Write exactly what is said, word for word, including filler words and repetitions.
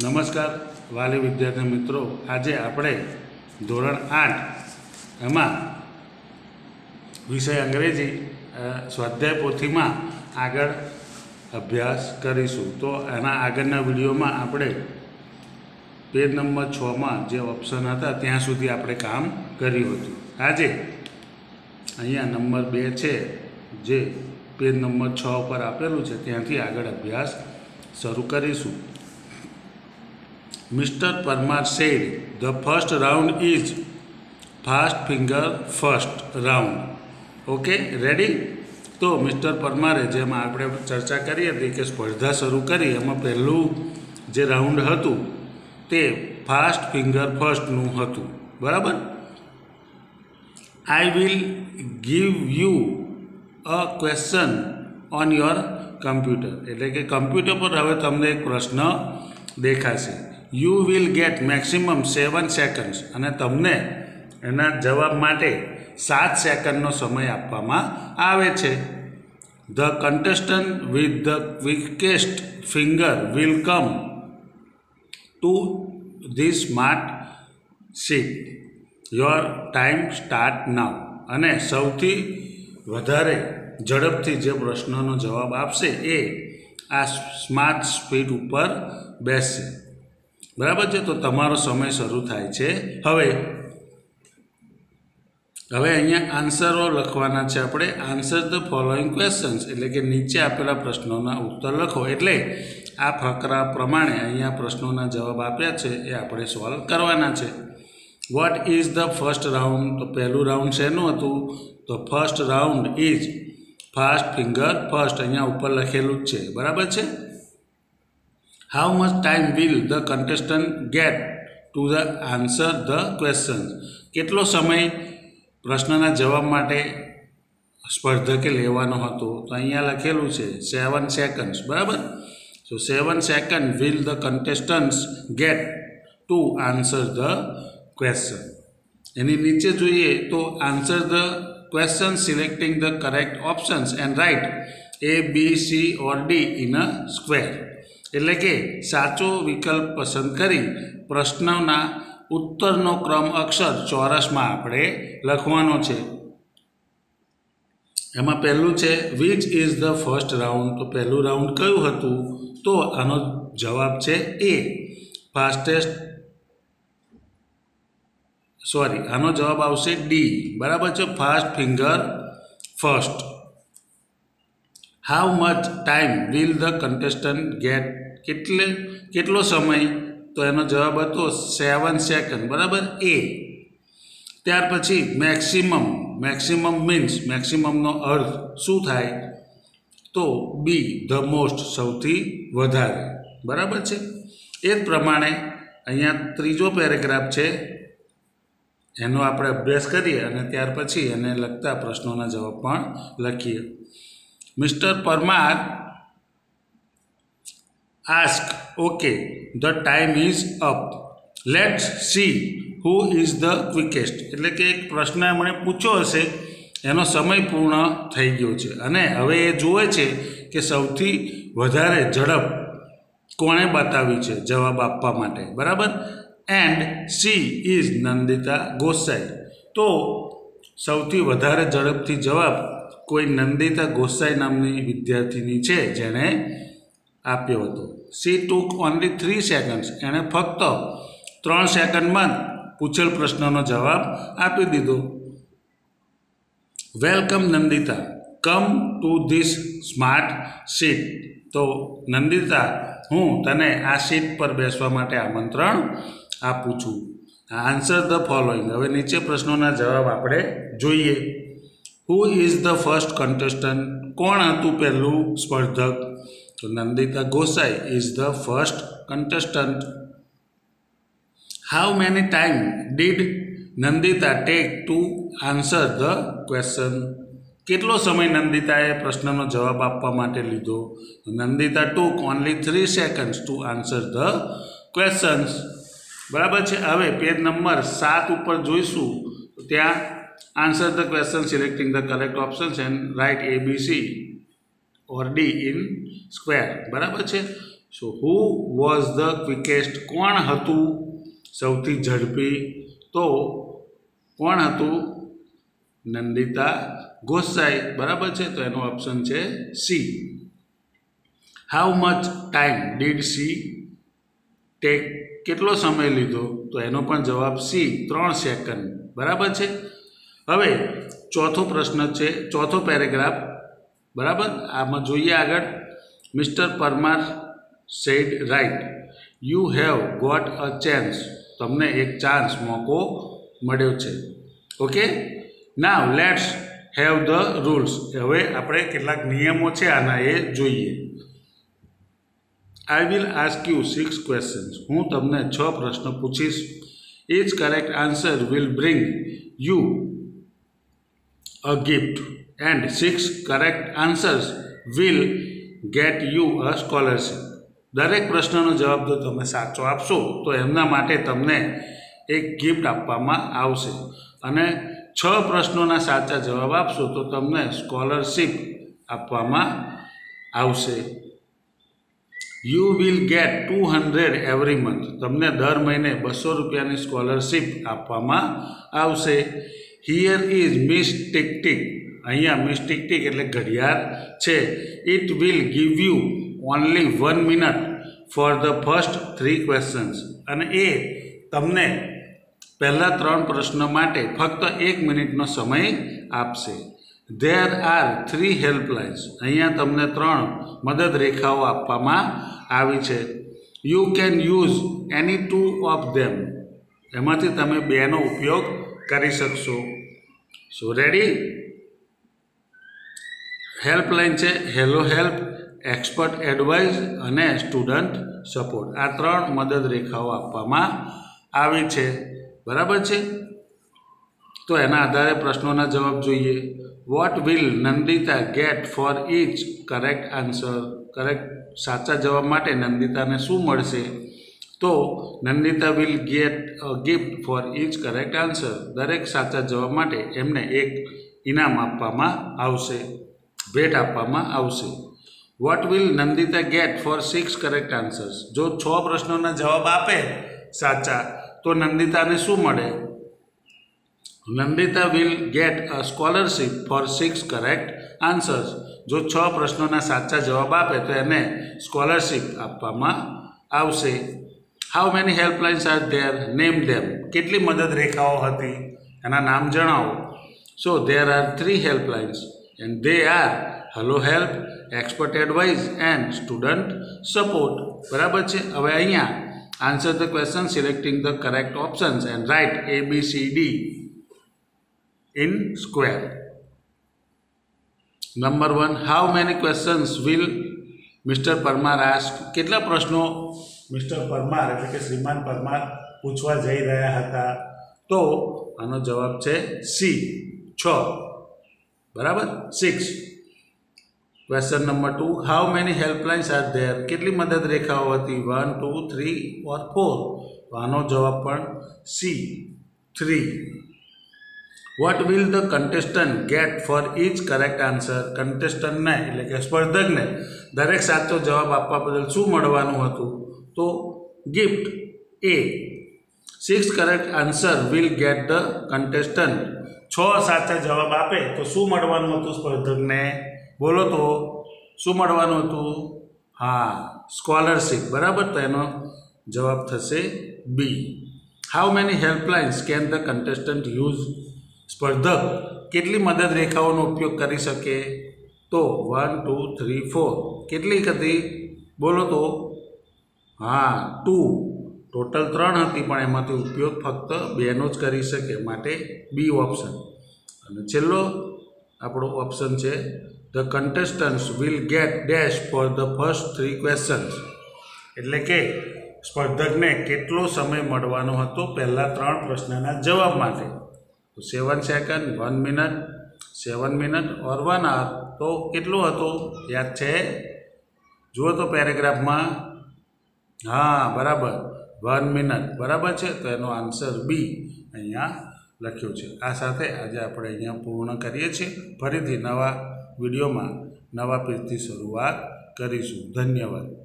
નમસ્કાર વાલી વિદ્યાર્થી મિત્રો, આજે આપણે ધોરણ આઠ એમાં વિષય અંગ્રેજી સ્વાધ્યાય પોથીમાં આગળ અભ્યાસ કરીશું। તો એના આગળના વિડીયોમાં આપણે પેજ નંબર છમાં જે ઓપ્શન હતા ત્યાં સુધી આપણે કામ કર્યું હતું। આજે અહીંયા નંબર બે છે જે પેજ નંબર છ ઉપર આપેલું છે ત્યાંથી આગળ અભ્યાસ શરૂ કરીશું। Mister Parmar said, "The first round is fast finger first round." Okay, ready? તો મિસ્ટર પરમારે જેમાં આપણે ચર્ચા કરી હતી કે સ્પર્ધા શરૂ કરી એમાં પહેલું જે રાઉન્ડ હતું તે ફાસ્ટ ફિંગર ફર્સ્ટનું હતું, બરાબર। I will give you a question on your computer, એટલે કે કમ્પ્યુટર પર હવે તમને એક પ્રશ્ન દેખાશે। You will get maximum seven seconds અને તમને એના જવાબ માટે સાત સેકન્ડનો સમય આપવામાં આવે છે। The contestant with the quickest finger will come to this smart seat, your time start now. અને સૌથી વધારે ઝડપથી જે પ્રશ્નનો જવાબ આપશે એ આ સ્માર્ટ શીટ ઉપર બેસશે, બરાબર છે। તો તમારો સમય શરૂ થાય છે હવે હવે અહીંયા આન્સરો લખવાના છે આપણે। આન્સર ધ ફોલોઈંગ ક્વેશ્ચન્સ, એટલે કે નીચે આપેલા પ્રશ્નોના ઉત્તર લખો। એટલે આ ફકરા પ્રમાણે અહીંયા પ્રશ્નોના જવાબ આપ્યા છે એ આપણે સોલ્વ કરવાના છે। What is the first round? તો પહેલું રાઉન્ડ શેનું હતું? તો first round is fast finger first, અહીંયા ઉપર લખેલું જ છે, બરાબર છે। How much time will the contestant get to the answer the question? કેટલો સમય પ્રશ્નના જવાબ માટે સ્પર્ધકે લેવાનો હતો? તો અહીંયા લખેલું છે સેવન સેકન્ડ્સ, બરાબર। So seven second will the contestants get to answer the question. એની નીચે જોઈએ તો answer the question selecting the correct options and write A B C or D in a square, એટલે કે સાચો વિકલ્પ પસંદ કરી પ્રશ્નના ઉત્તરનો ક્રમ અક્ષર ચોરસમાં આપણે લખવાનો છે। એમાં પહેલું છે which is the first round? તો પહેલું રાઉન્ડ કયું હતું? તો આનો જવાબ છે એ ફાસ્ટેસ્ટ સોરી આનો જવાબ આવશે ડી, બરાબર છે, fast finger first. How much time will the contestant get? કેટલે કેટલો સમય? તો એનો જવાબ હતો સેવન સેકન્ડ, બરાબર, એ। ત્યાર પછી મેક્સિમમ, મેક્સિમમ મીન્સ મેક્સિમમનો અર્થ શું થાય? તો બી ધ મોસ્ટ, સૌથી વધારે, બરાબર છે। એ જ પ્રમાણે અહીંયા ત્રીજો પેરેગ્રાફ છે એનો આપણે અભ્યાસ કરીએ અને ત્યાર પછી એને લગતા પ્રશ્નોના જવાબ પણ લખીએ। Mister Parmar ask, okay the time is up, let's see who is the quickest, એટલે કે એક પ્રશ્ન એમણે પૂછ્યો હશે એનો સમય પૂર્ણ થઈ ગયો છે અને હવે એ જુએ છે કે સૌથી વધારે ઝડપ કોણે બતાવી છે જવાબ આપવા માટે, બરાબર। And C is Nandita Gosai, તો સૌથી વધારે ઝડપથી જવાબ કોઈ નંદિતા ગોસાઈ નામની વિદ્યાર્થીની છે જેણે આપ્યો હતો। C took only three seconds, એણે ફક્ત ત્રણ સેકન્ડમાં પૂછેલ પ્રશ્નનો જવાબ આપી દીધો। Welcome Nandita, come to this smart seat, તો નંદિતા હું તને આ સીટ પર બેસવા માટે આમંત્રણ આપું છું। આન્સર ધ ફોલોઈંગ, હવે નીચે પ્રશ્નોના જવાબ આપણે જોઈએ। Who is the first contestant? કોણ હતું પહેલું સ્પર્ધક? તો Nandita Gosai is the first contestant. How many time did Nandita take to answer the question? કેટલો સમય નંદિતાએ પ્રશ્નનો જવાબ આપવા માટે લીધો? Nandita took only three seconds to answer the questions, બરાબર છે। હવે પેજ નંબર સાત ઉપર જોઈશું તો ત્યાં answer the question selecting the correct options and write A B C or D in square, બરાબર છે। So who was the quickest? કોણ હતું સૌથી ઝડપી? તો કોણ હતું? નંદિતા ગોસાઈ. બરાબર છે, તો એનો ઓપ્શન છે C. How much time did C take? કેટલો સમય લીધો? તો એનો પણ જવાબ સી, ત્રણ સેકન્ડ. બરાબર છે. હવે ચોથો પ્રશ્ન છે, ચોથો પેરેગ્રાફ. બરાબર, આમાં જોઈએ આગળ. Mister Parmar said right, you have got a chance. તમને એક ચાન્સ, મોકો મળ્યો છે. Okay, now let's have the rules. હવે આપણે કેટલાક નિયમો છે આના એ જોઈએ. I will ask you six questions. હું તમને છ પ્રશ્ન પૂછીશ. Each correct answer will bring you a gift and six correct answers will get you a scholarship. દરેક પ્રશ્નનો જવાબ જો તમે સાચો આપશો તો એમના માટે તમને એક ગિફ્ટ આપવામાં આવશે, અને છ પ્રશ્નોના સાચા જવાબ આપશો તો તમને સ્કોલરશીપ આપવામાં આવશે. You will get two hundred every month. તમને દર મહિને બસો રૂપિયાની સ્કોલરશીપ આપવામાં આવશે. Here is miss tick tick. અહીંયા મિસ ટિક ટિક એટલે ઘડિયાળ છે. It will give you only one minute for the first three questions. અને એ તમને પહેલા ત્રણ પ્રશ્નો માટે ફક્ત એક મિનિટનો સમય આપશે. There are three helplines. અહીંયા તમને ત્રણ મદદ રેખાઓ આપવામાં આવી છે. You can use any two of them. એમાંથી તમે બેનો ઉપયોગ કરી શકશો. So ready? હેલ્પલાઇન છે હેલો હેલ્પ, એક્સપર્ટ એડવાઇસ અને સ્ટુડન્ટ સપોર્ટ. આ ત્રણ મદદ રેખાઓ આપવામાં આવી છે. બરાબર છે, તો એના આધારે પ્રશ્નોના જવાબ જોઈએ. What will Nandita get for each correct answer? Correct સાચા જવાબ માટે નંદિતાને શું મળશે? તો Nandita will get a gift for each correct answer. દરેક સાચા જવાબ માટે એમને એક ઇનામ આપવામાં આવશે, ભેટ આપવામાં આવશે. What will Nandita get for six correct answers? જો છ પ્રશ્નોના જવાબ આપે સાચા તો નંદિતાને શું મળે? Nandita will get a scholarship for six correct answers. જો છ પ્રશ્નોના સાચા જવાબ આપે તો એને સ્કોલરશીપ આપવામાં આવશે. How many helplines are there? Name them. કેટલી મદદ રેખાઓ હતી? એના નામ જણાવો. So there are three helplines and they are hello help, expert advice and student support. બરાબર છે. હવે અહીંયા answer the question selecting the correct options and write A B C D in square. Number one, how many questions will mister Parmar ask? કેટલા પ્રશ્નો mister Parmar એટલે કે શ્રીમાન પરમાર પૂછવા જઈ રહ્યા હતા? તો આનો જવાબ છે સી, છ. બરાબર, six. Question number two, how many helplines are there? કેટલી મદદ રેખાઓ હતી? One, two, three or four? તો આનો જવાબ પણ C, three. What will the contestant get for each correct answer? કન્ટેસ્ટન્ટને એટલે કે સ્પર્ધકને દરેક સાચો જવાબ આપવા બદલ શું મળવાનું હતું? તો gift, A. Six correct answer will get the contestant. છ સાચા જવાબ આપે તો શું મળવાનું હતું સ્પર્ધકને? બોલો તો શું મળવાનું હતું? હા, સ્કોલરશીપ. બરાબર, તો એનો જવાબ થશે B. How many helplines can the contestant use? સ્પર્ધક કેટલી મદદ રેખાઓનો ઉપયોગ કરી શકે? તો વન, ટુ, થ્રી, ફોર. કેટલી હતી? બોલો તો. હા, ટુ. ટોટલ ત્રણ હતી પણ એમાંથી ઉપયોગ ફક્ત બેનો જ કરી શકે, માટે બી ઓપ્શન. અને છેલ્લો આપણો ઓપ્શન છે the contestants will get dash for the first three questions. એટલે કે સ્પર્ધકને કેટલો સમય મળવાનો હતો પહેલા ત્રણ પ્રશ્નના જવાબ માટે? તો seven second, one minute, seven minute or one hour. તો કેટલું હતું યાદ છે? જુઓ તો પેરેગ્રાફમાં. હા, બરાબર, વન મિનટ. બરાબર છે, તો એનો આન્સર બી અહીંયા લખ્યું છે. આ સાથે આજે આપણે અહીંયા પૂર્ણ કરીએ છીએ. ફરીથી નવા વિડીયોમાં નવા પેજથી શરૂઆત કરીશું. ધન્યવાદ.